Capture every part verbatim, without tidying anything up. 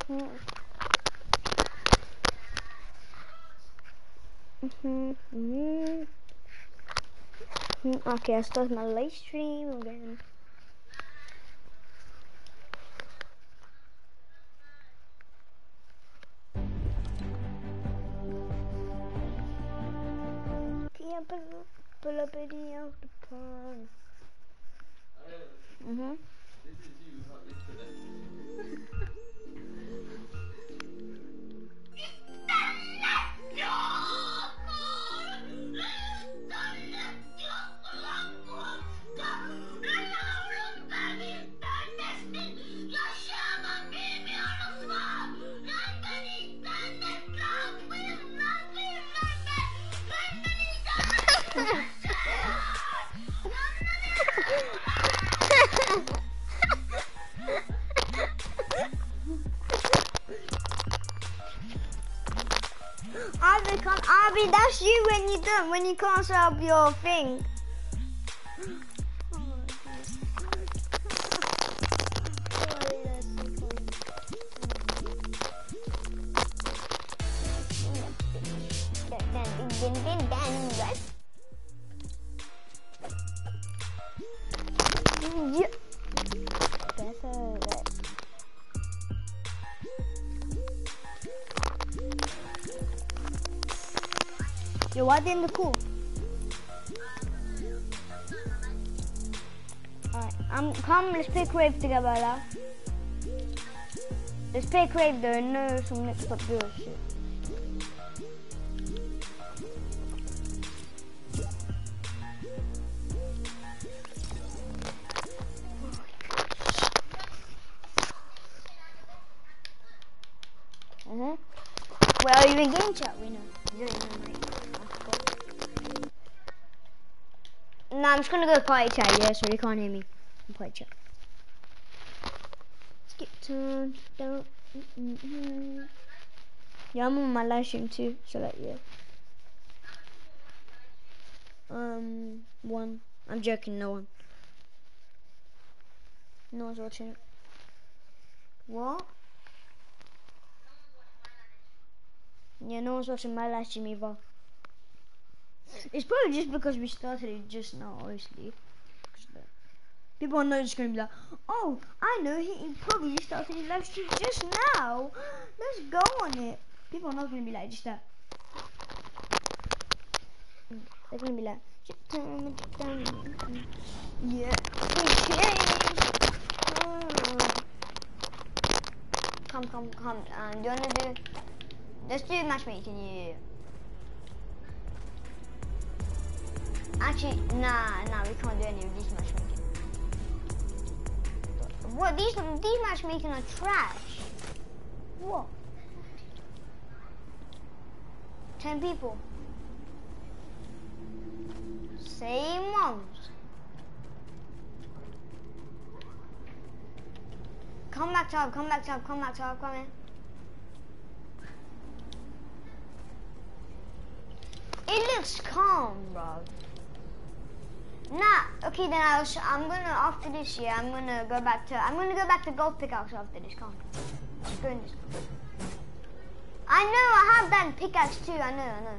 Mm-hmm. Mm-hmm. Okay, I start my live stream again. Can't pull, pull up any of the pond. Mm-hmm. This is you, not yesterday. Abby, come, Abby, that's you when you don't, when you can't set up your thing. Yeah. That's all right. Yo, why didn't the cool? Alright, um, come, let's play Crave together now. Let's play Crave though, and no some mixed up duo shit. Uh-huh. Well, are you in game chat? We know. You don't know, mate. No, I'm just gonna go party chat, yeah, so you can't hear me. I'm party chat. Skip time, don't. Mm -mm. Yeah, I'm on my live stream too, so like, yeah. Um, one. I'm joking, no one. No one's watching it. What? Yeah, no one's watching my live stream either. It's probably just because we started it just now, obviously. People are just going to be like, oh, I know, he, he probably started his live stream just now. Let's go on it. People are not going to be like, just that. They're going to be like, yeah. Come, come, come. Um, do you want to do, let's do matchmaking, yeah. Actually, nah, nah, we can't do any of these matchmaking. What, these these matchmaking are trash. What? Ten people. Same ones. Come back top, come back top, come back top, come in. It looks calm, bro. Nah, okay then I'll sh I'm gonna, after this year, I'm gonna go back to, I'm gonna go back to golf pickaxe after this, come. Let's go in this. I know, I have that pickaxe too, I know, I know.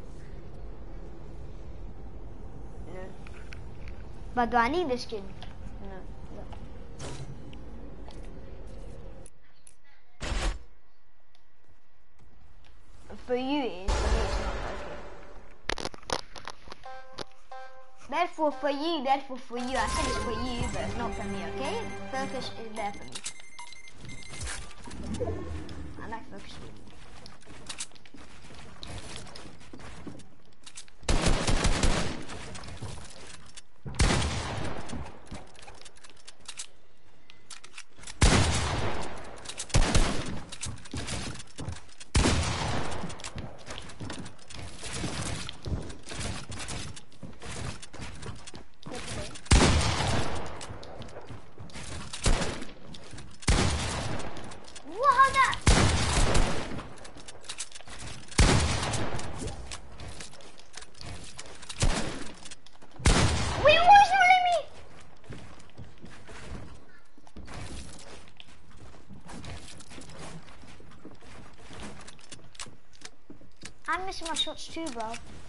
No. But do I need this skin? No, no. For you it is, for me it's not, okay. Therefore for you, therefore for you. I said it's for you, but it's not for me, okay? Focus is there for me. I like focus. I'm missing my shots too, bro.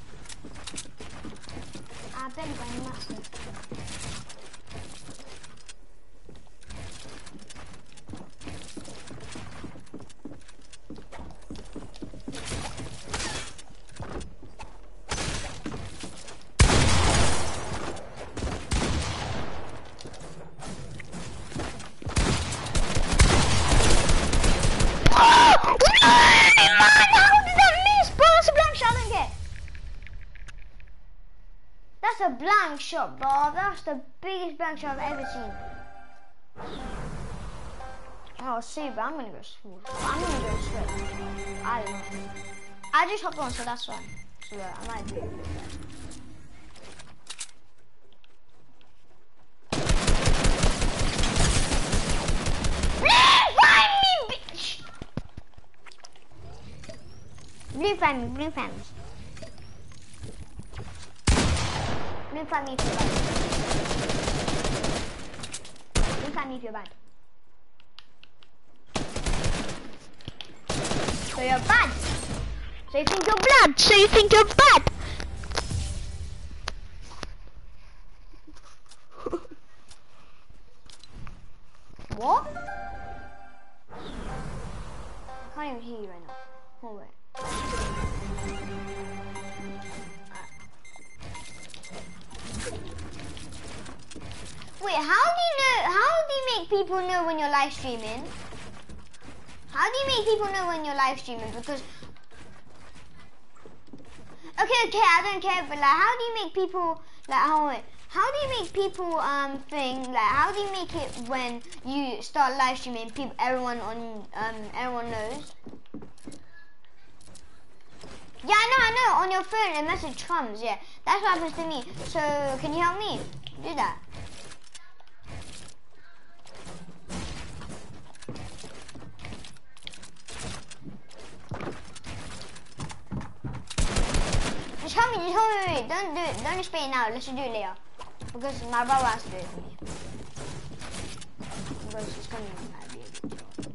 I barely got any mats though. That's a blank shot, bro. That's the biggest blank shot I've ever seen. Oh, see, but I'm gonna go smooth. I'm gonna go straight. I don't know. I just hopped on, so that's fine. So uh, I might do it. Find me, bitch! Blue find me, blue find me. Blue find me if you're bad. Blue find me if you're bad. So you're bad. So you think you're blood. So you think you're bad. What? I can't even hear you right now. Hold on. Wait, how do you know? How do you make people know when you're live streaming? How do you make people know when you're live streaming? Because okay, okay, I don't care, but like, how do you make people like how? How do you make people um think like? How do you make it when you start live streaming? People, everyone on um, everyone knows. Yeah, I know, I know. On your phone, a message comes. Yeah, that's what happens to me. So, can you help me do that? Just help me, just help me, wait, wait. Don't do it, don't just pay it now, let's just do it later. Because my brother has to do it for me. Because it's gonna be a good job.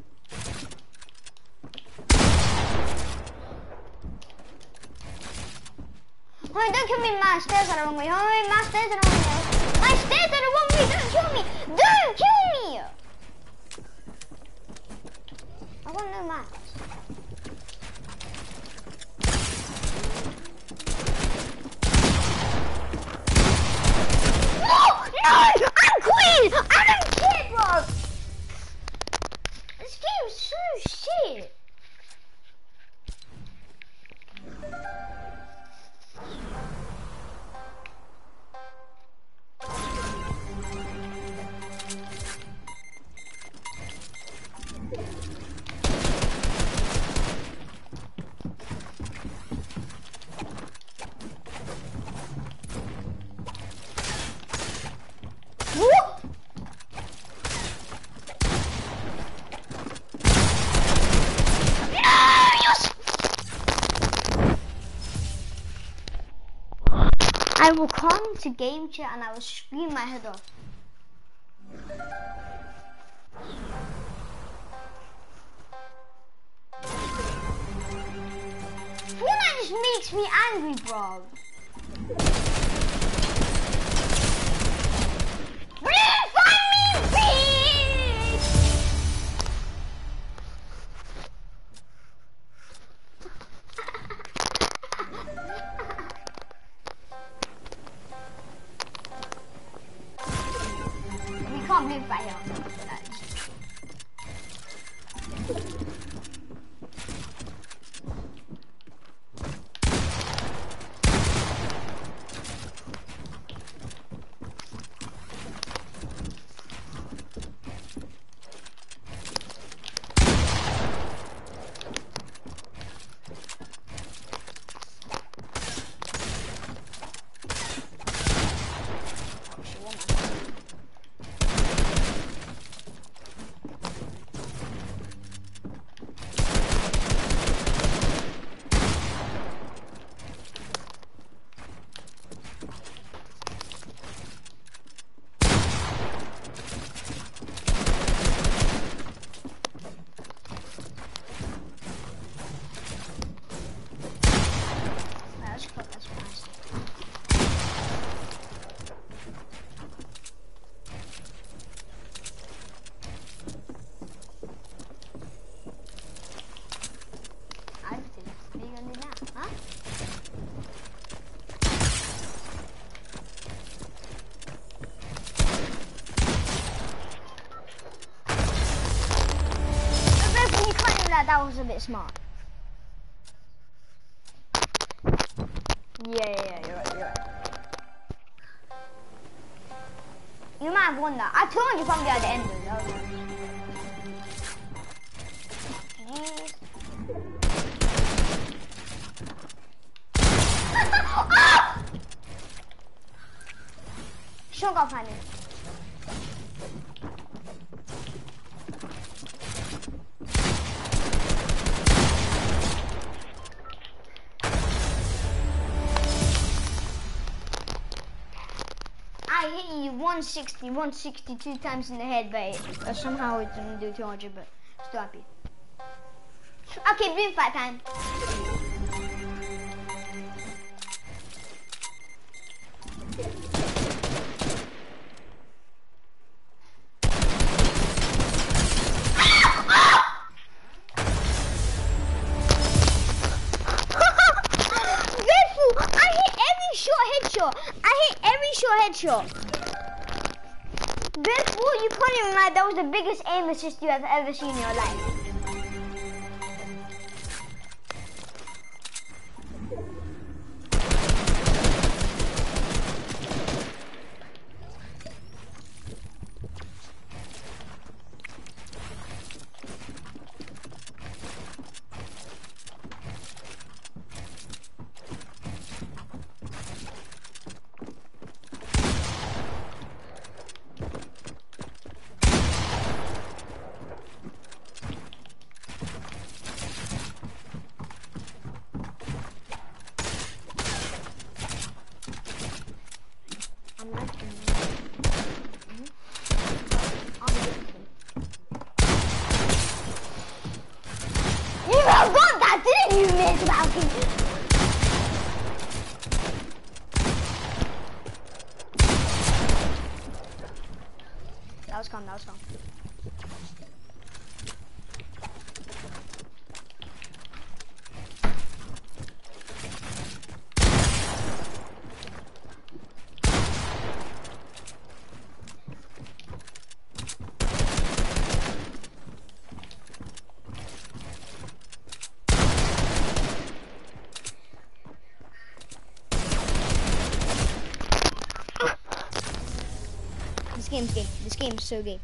Wait, don't kill me, my stairs are the wrong way. Oh, my stairs are the wrong way. My stairs are the wrong way, don't kill me. Don't kill me. I want no mats. No! I'm queen! I don't care, bro! This game's so shit! I will come to game chat and I will scream my head off. Fortnite just makes me angry, bro. Please find me, bitch! We can't live by here. that that was a bit smart. Yeah, yeah, yeah, you're right, you're right. You might have won that. I told you probably at the end of it. Shotgun planning. I hit you one sixty, one sixty-two times in the head, but it, uh, somehow it didn't do two hundred, but still happy. Okay, blue fight time. I hit every short headshot. Before you can't even lie, that was the biggest aim assist you have ever seen in your life. That was calm, that was calm. This game's gay. This game's so gay.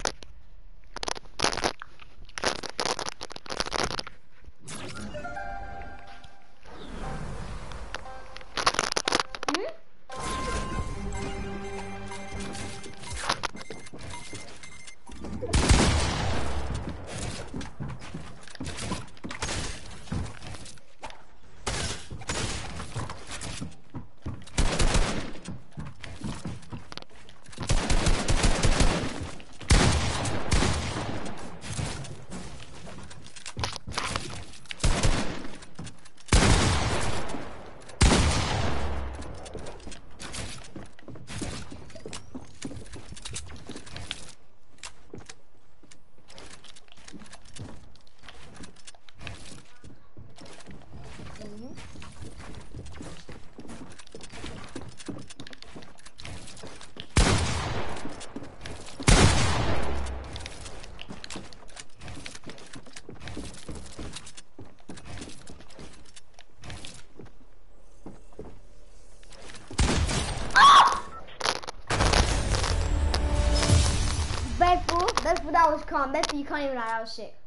Bedford, that was calm. Bedford, you can't even lie, that was sick.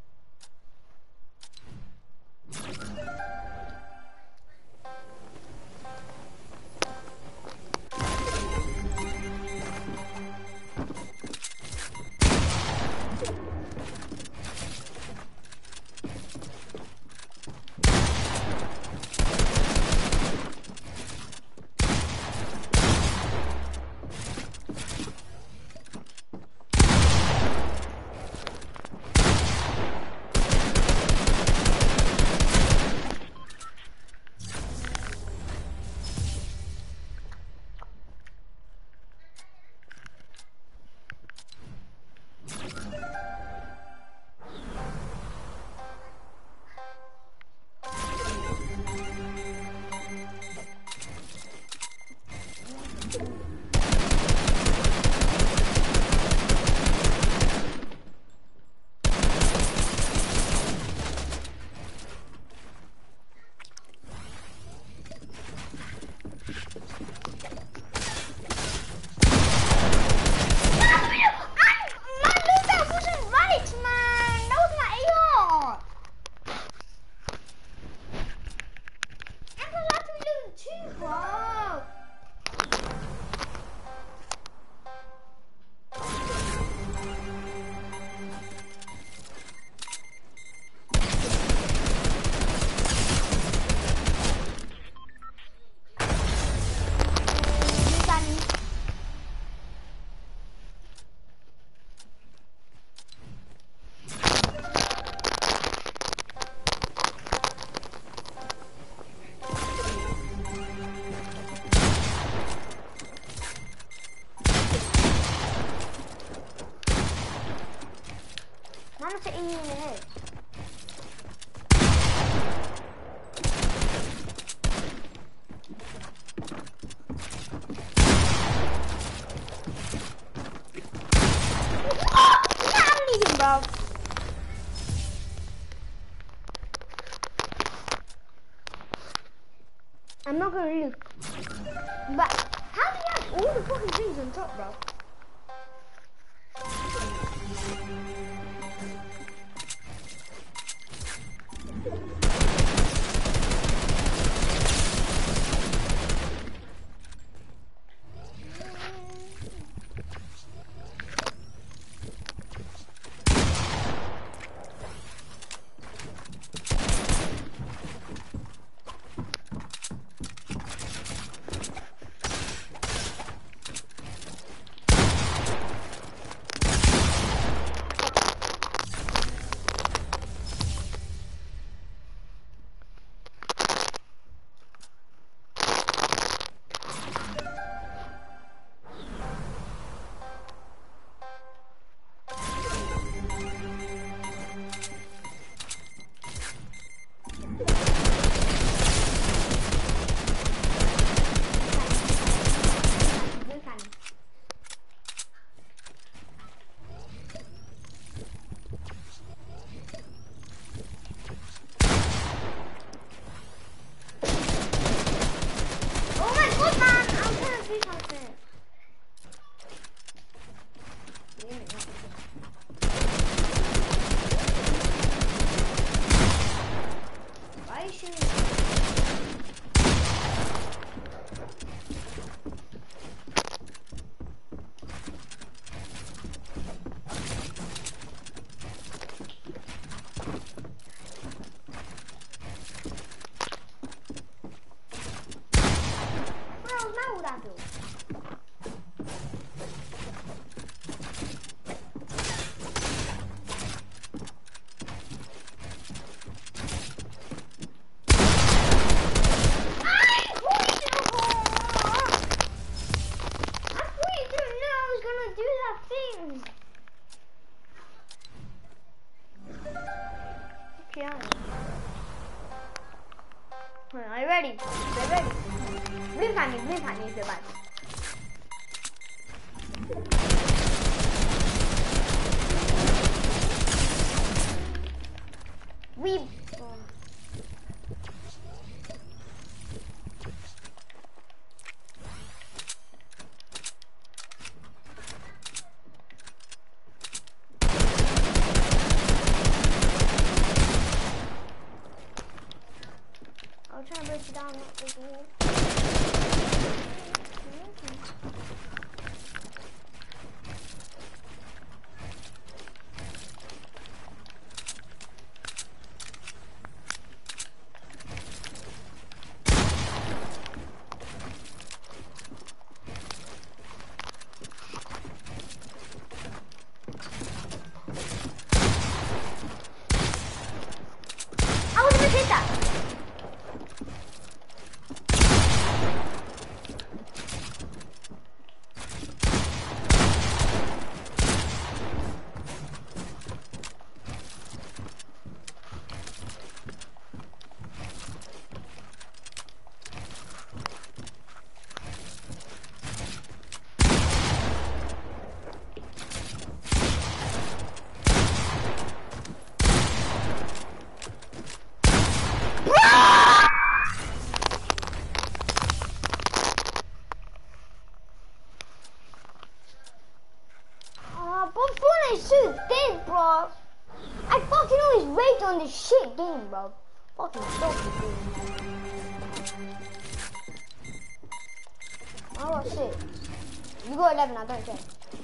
I'm not gonna lose. But how do you have all the fucking things on top, bro? Are you ready? Are you ready? Blink at me, blink at me if you're bad. We... I'll try and break it down, not this wall. I was gonna hit that! Fortnite's so dead, bro. I fucking always rage on this shit game, bro. Fucking stupid game. I got six. You got eleven, I don't care.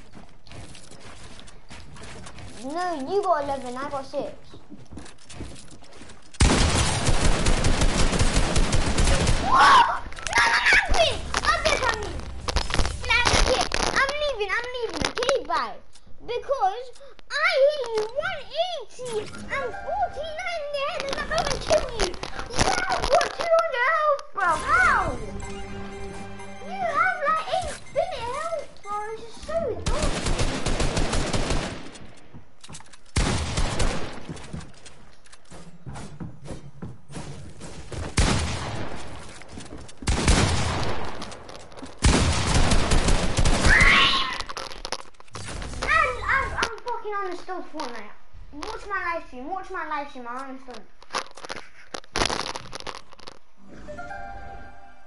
No, you got eleven, I got six. Whoa! No, no, no, I'm leaving! I'm dead, I'm leaving. Nah, okay. I'm leaving, I'm leaving, okay, bye. Because I hit you one eighty and forty-nine in the head and I'm gonna kill you. Wow, what two hundred health, bro? How? You have like infinite health, bro. This is so annoying. I'm still Fortnite. Watch my live stream. Watch my live stream. I'm still.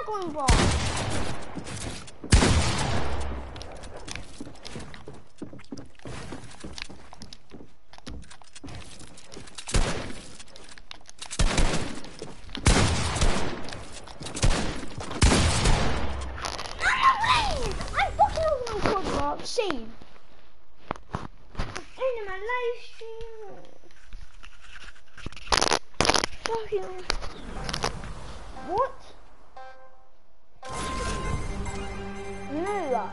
I going wrong? I'm fucking over my code, bro. Save. End my live stream. Fucking. What? No.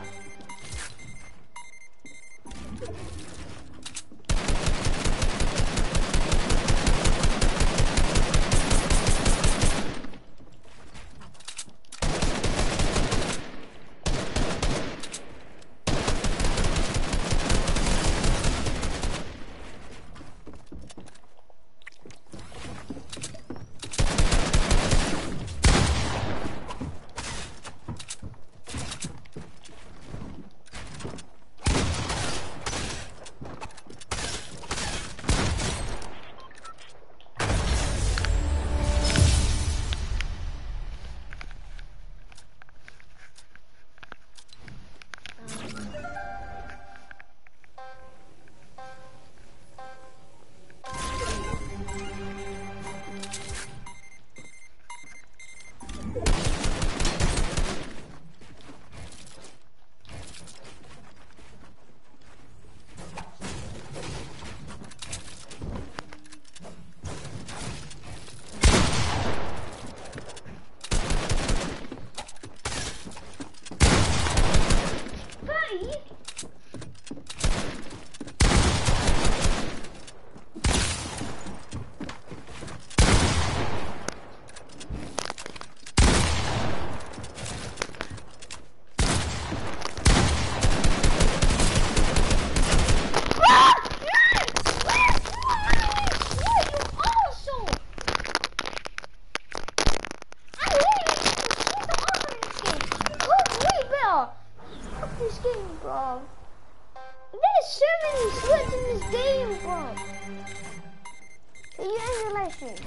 This game, bro. There's so many sweats in this game, bro. Can you end your live stream?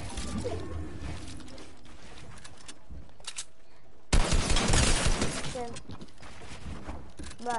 Okay. Bye.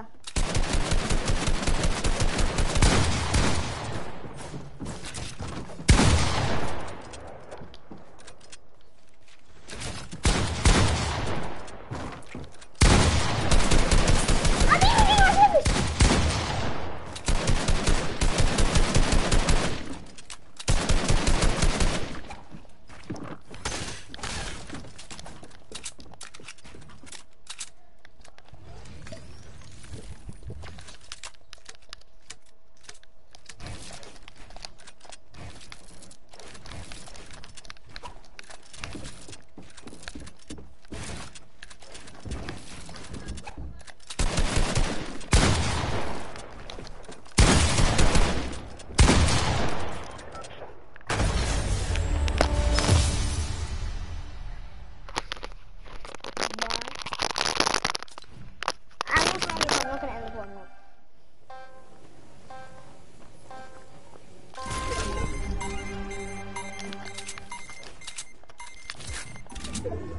You